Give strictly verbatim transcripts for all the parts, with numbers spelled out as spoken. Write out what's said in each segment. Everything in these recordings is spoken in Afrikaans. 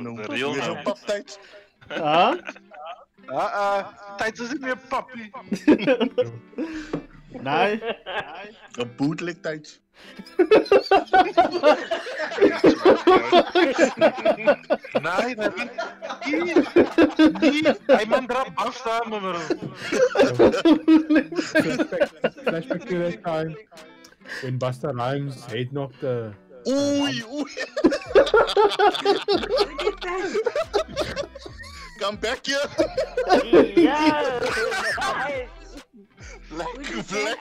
nou. De real Weer zo'n man. paptijd. Ah? Ah, ah, tijd is niet meer papi. Nee. Een bootleg tijd. Nee, dat niet. Niet. Hij man drap afstaan, maar. Flashback, flashback to that time. When Busta Rhymes heet nog de... Oei, oei. Come back here. Ja. Lekker vlek.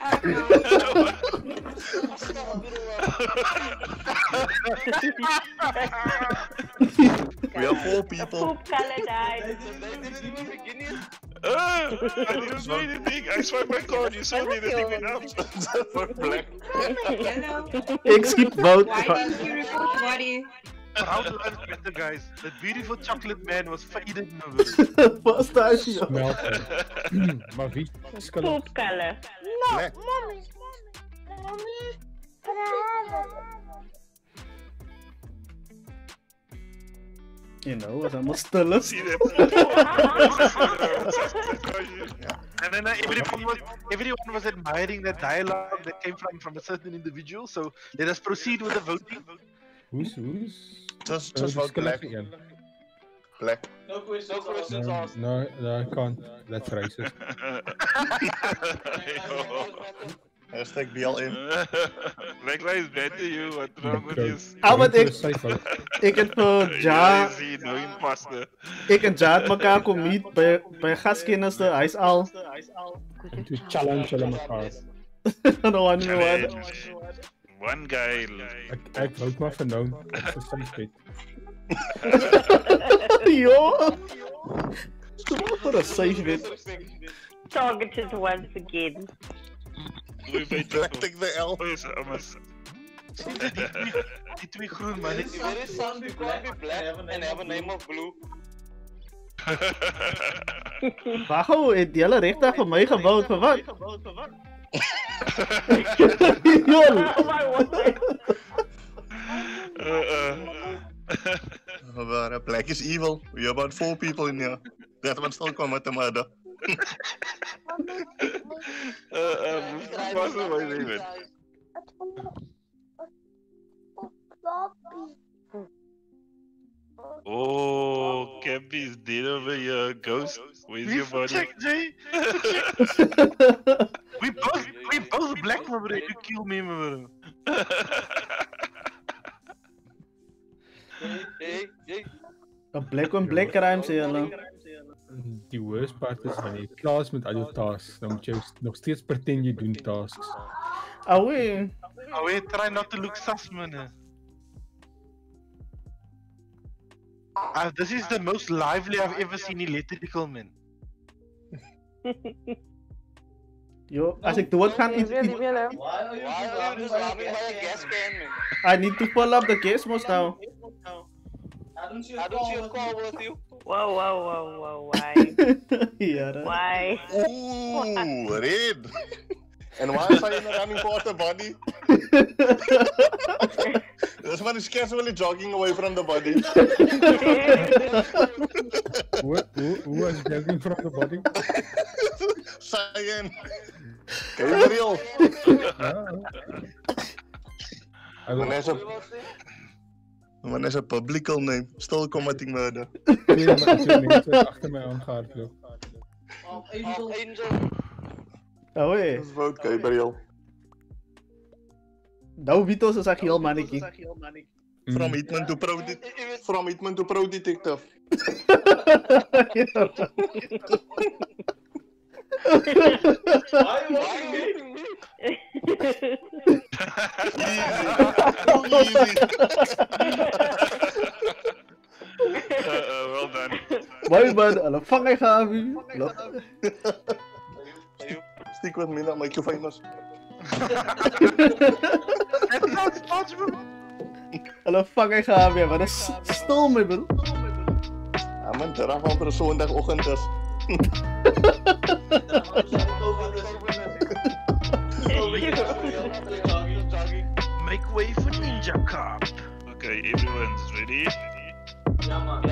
We are four people. Poep Caledine. Ah, I didn't do anything. I swiped my card. You saw me. The thing went up. Fuck black. Hello. Ik schiet bout. Why didn't you report body? How to learn better, guys. The beautiful chocolate man was faded. Wat staat hier? Smelten. Maar wie is kan Poep Cale. Black. You know, was allemaal stil is. See that? And then uh, everyone, was, everyone was admiring that dialogue that came from, from a certain individual. So let us proceed with the voting. Who's, who's? Just, Uh, just vote black. again. Black. No questions No, asked. no, no, I can't. That's racist. Hashtag B L M. Black Lives Matter, you. What's wrong with you? Ah, wat ik, Safe vote. ik heb voor Ja, zie no imposter. ik en Ja het elkaar kom meet bij, bij gastkinders, hij is al. En to challenge hulle mekaar. No one knew what. Challenge. One guy. Ek, ek vote maar vir nou. Dis 'n safe bet. Yo! Wat een safe bit. Targeted once again. We weten Black take the L. Oh, is anders. Die twee groen, man. It's very sound you can't be black and have a name of blue. Wacht, hoe het die hele rechtdag voor mij gebouwd voor wat? Jol! Oh my word. Uh, uh. Uh, black is evil. We have about four people in here. That one still come with the murder. Uh, uh, pass away, David. Oh, Cappy's dead over here. Ghost, where's your body? Check, Jay. we both, we both black, my bro. You kill me, my bro. Hey, hey. Een black on black crime, zei je. Die worst part is wanneer jy klaar is met al jou tasks, dan moet jy nog steeds pretend jy doen tasks. Ah, wee. Oh, wait, try not to look sus, man. Uh, this is the most lively I've ever seen electrical, man. Yo, als ik dood ga, Really, really. Why are you just robbing by a gas can, man? I need to pull up the case most now. I don't see a call with you. Whoa, whoa, whoa, whoa, why? Ja, dat. Why? Ooh, red. And why is I in a running quarter body? This one is casually jogging away from the body. Who, who, who was jogging from the body? Cyan. Gabriel. I When was there's a, when there's a biblical name, still committing murder. nee, maar ek het mense agter my aangehardloop. Angel. Ah, wee. Let's vote Gabriel. Nou, Vitos is echt heel mannetjie. From Hitman to Pro det- From Hitman to Pro Detective. Why are you watching me? Easy. Uh, uh, well done. Mooi man, alle vangen gaan we. Stick with me, that make you famous. That's not SpongeBob. Alle vangen gaan we, maar dat is stil me bro. Ja, man, terug van per zondagochtend is. Make way for Ninja Cop. Okay, everyone's ready. Yeah, man.